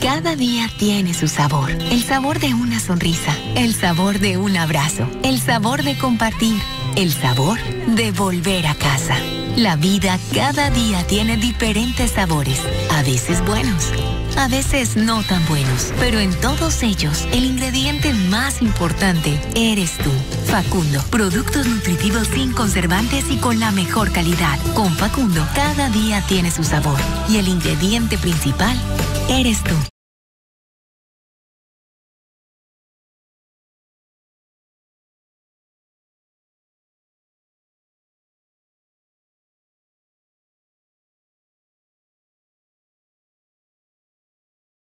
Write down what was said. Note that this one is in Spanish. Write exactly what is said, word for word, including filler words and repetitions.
Cada día tiene su sabor. El sabor de una sonrisa, el sabor de un abrazo, el sabor de compartir, el sabor de volver a casa. La vida cada día tiene diferentes sabores, a veces buenos, a veces no tan buenos, pero en todos ellos, el ingrediente más importante eres tú. Facundo, productos nutritivos sin conservantes y con la mejor calidad. Con Facundo, cada día tiene su sabor y el ingrediente principal eres tú.